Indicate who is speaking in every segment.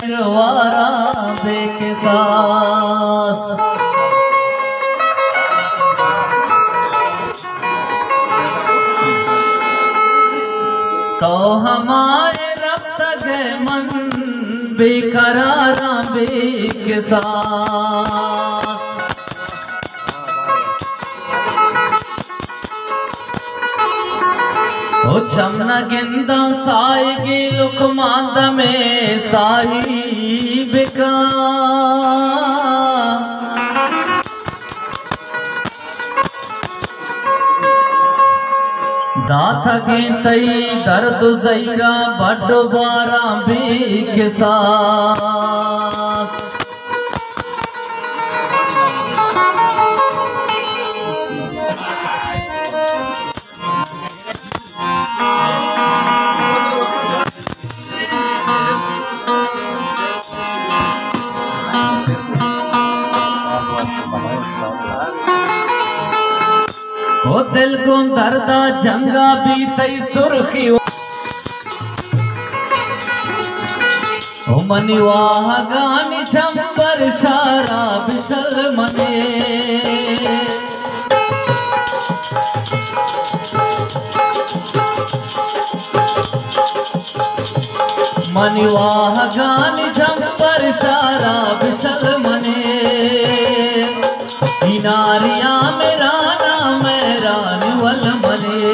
Speaker 1: वारा देके साथ तो हमारे रब तक मन बेकरारा बेके साथ ओ चमना गिंदा साएगी लुकमांद में साहिब का दाता के तई दर्द जैरा बड़ बारा के साथ ओ दिल को दर्दा जंगा भी तई सुर्खी ओ मनिवाह गानी छंपर शारा बिसल मने मनिवाह गानी छंपर शारा बिसल मने किनारिया मेरा नाम रानीवल मने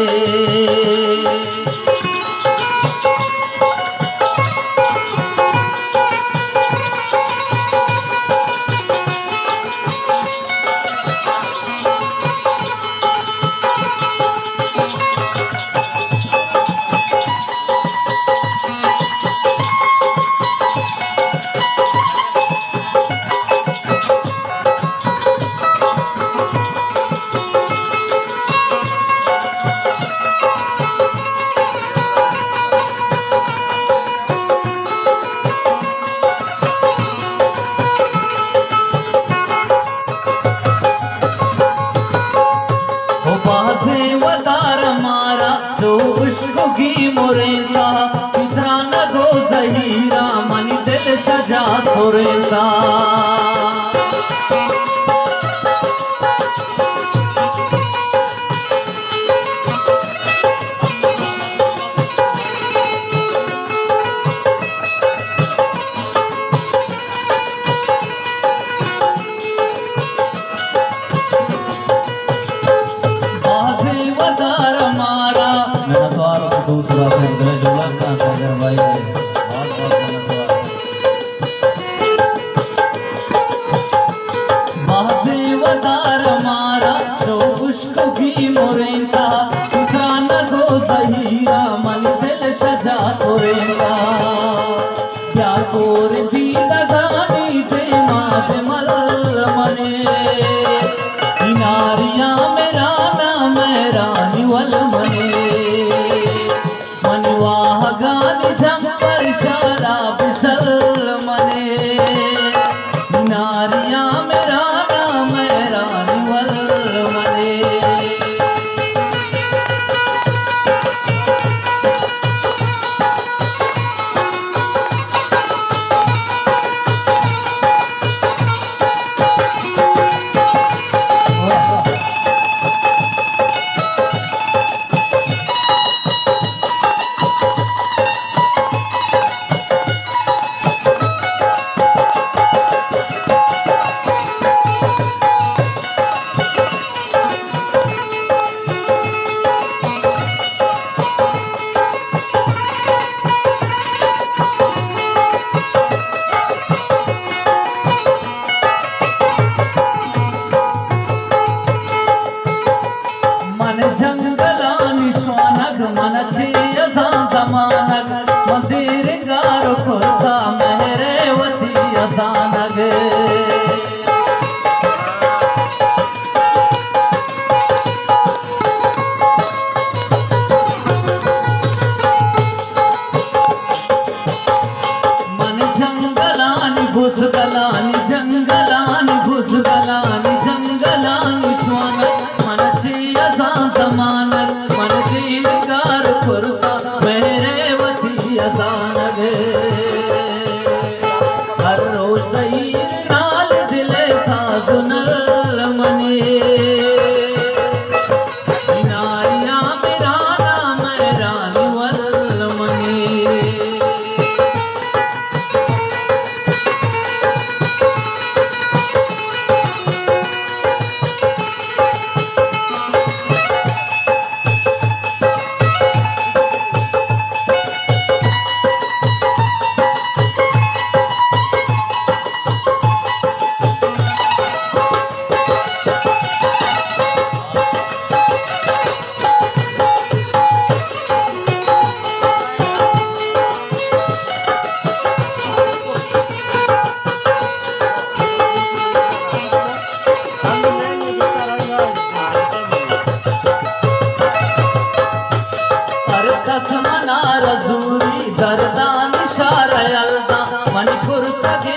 Speaker 1: मोरेसा पितरा न गो जहीरा मन दिल सजा थोरेसा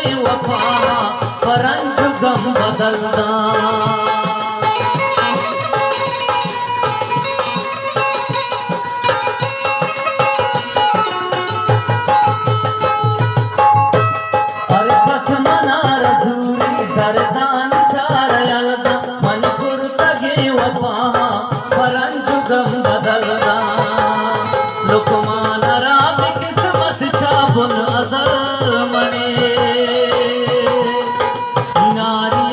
Speaker 1: वफा परंज गम बदलदा दरदान शारयलदा मनपुर तगे वफा परंज गम बदलदा लुकमान राम किस्मत छाबुन अजल मने नारी